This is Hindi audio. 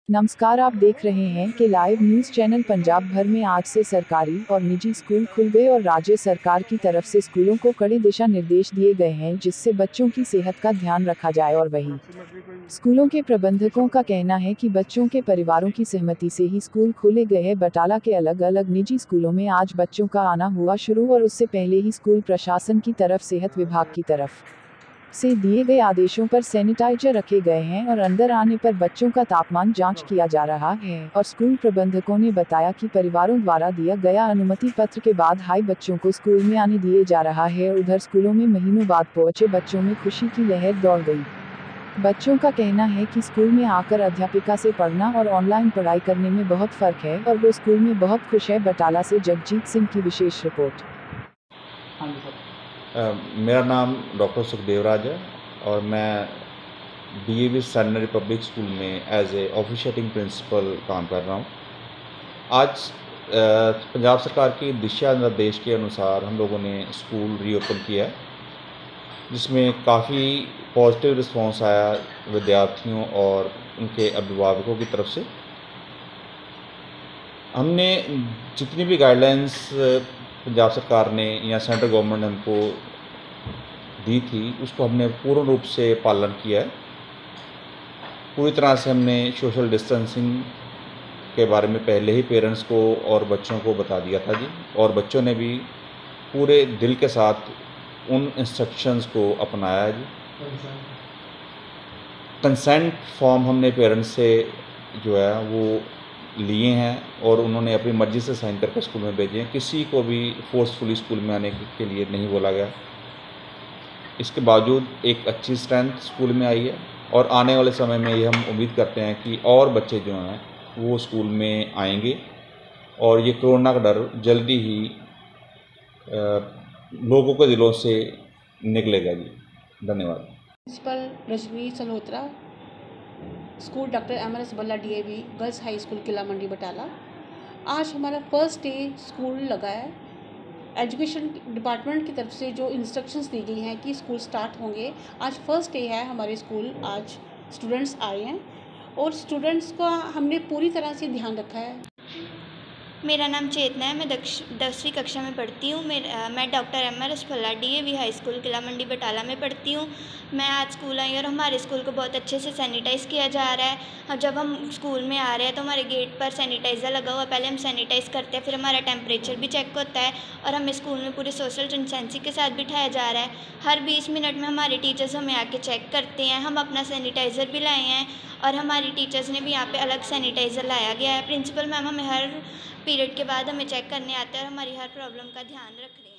नमस्कार, आप देख रहे हैं कि लाइव न्यूज़ चैनल पंजाब भर में आज से सरकारी और निजी स्कूल खुल गए और राज्य सरकार की तरफ से स्कूलों को कड़े दिशा निर्देश दिए गए हैं जिससे बच्चों की सेहत का ध्यान रखा जाए। और वहीं स्कूलों के प्रबंधकों का कहना है कि बच्चों के परिवारों की सहमति से ही स्कूल खोले गए हैं। बटाला के अलग अलग निजी स्कूलों में आज बच्चों का आना हुआ शुरू और उससे पहले ही स्कूल प्रशासन की तरफ सेहत विभाग की तरफ से दिए गए आदेशों पर सैनिटाइजर रखे गए हैं और अंदर आने पर बच्चों का तापमान जांच किया जा रहा है। और स्कूल प्रबंधकों ने बताया कि परिवारों द्वारा दिया गया अनुमति पत्र के बाद हाई बच्चों को स्कूल में आने दिए जा रहा है। उधर स्कूलों में महीनों बाद पहुंचे बच्चों में खुशी की लहर दौड़ गई। बच्चों का कहना है कि स्कूल में आकर अध्यापिका से पढ़ना और ऑनलाइन पढ़ाई करने में बहुत फर्क है और वो स्कूल में बहुत खुश है। बटाला से जगजीत सिंह की विशेष रिपोर्ट। मेरा नाम डॉक्टर सुखदेव राज है और मैं DAV सेंट पब्लिक स्कूल में एज ए ऑफिशिएटिंग प्रिंसिपल काम कर रहा हूँ। आज पंजाब सरकार की दिशा निर्देश के अनुसार हम लोगों ने स्कूल रीओपन किया है, जिसमें काफ़ी पॉजिटिव रिस्पांस आया विद्यार्थियों और उनके अभिभावकों की तरफ से। हमने जितनी भी गाइडलाइंस पंजाब सरकार ने या सेंट्रल गवर्नमेंट ने हमको दी थी उसको हमने पूर्ण रूप से पालन किया है। पूरी तरह से हमने सोशल डिस्टेंसिंग के बारे में पहले ही पेरेंट्स को और बच्चों को बता दिया था जी, और बच्चों ने भी पूरे दिल के साथ उन इंस्ट्रक्शंस को अपनाया है जी। कंसेंट फॉर्म हमने पेरेंट्स से जो है वो लिए हैं और उन्होंने अपनी मर्ज़ी से साइन करके स्कूल में भेजे हैं। किसी को भी फोर्सफुली स्कूल में आने के लिए नहीं बोला गया। इसके बावजूद एक अच्छी स्ट्रेंथ स्कूल में आई है और आने वाले समय में ये हम उम्मीद करते हैं कि और बच्चे जो हैं वो स्कूल में आएंगे और ये कोरोना का डर जल्दी ही लोगों के दिलों से निकलेगा जी। धन्यवाद। Principal Rajvi Salhotra, school doctor MRS Balla DAV girls high school Qila Mandi Batala. आज हमारा फर्स्ट डे स्कूल लगा है। एजुकेशन डिपार्टमेंट की तरफ से जो इंस्ट्रक्शंस दी गई हैं कि स्कूल स्टार्ट होंगे, आज फर्स्ट डे है हमारे स्कूल। आज स्टूडेंट्स आए हैं और स्टूडेंट्स का हमने पूरी तरह से ध्यान रखा है। मेरा नाम चेतना है, मैं 10वीं कक्षा में पढ़ती हूँ। मैं doctor MRS Balla DAV high school Qila Mandi Batala में पढ़ती हूँ। मैं आज स्कूल आई और हमारे स्कूल को बहुत अच्छे से सैनिटाइज़ किया जा रहा है। और जब हम स्कूल में आ रहे हैं तो हमारे गेट पर सैनिटाइज़र लगा हुआ है। पहले हम सैनिटाइज़ करते हैं, फिर हमारा टेम्परेचर भी चेक होता है और हमें स्कूल में पूरे सोशल डिस्टेंसिंग के साथ बिठाया जा रहा है। हर 20 मिनट में हमारे टीचर्स हमें आके चेक करते हैं। हम अपना सैनिटाइज़र भी लाए हैं और हमारी टीचर्स ने भी यहाँ पे अलग सैनिटाइज़र लाया गया है। प्रिंसिपल मैम हमें हर पीरियड के बाद हमें चेक करने आते हैं और हमारी हर प्रॉब्लम का ध्यान रख रहे हैं।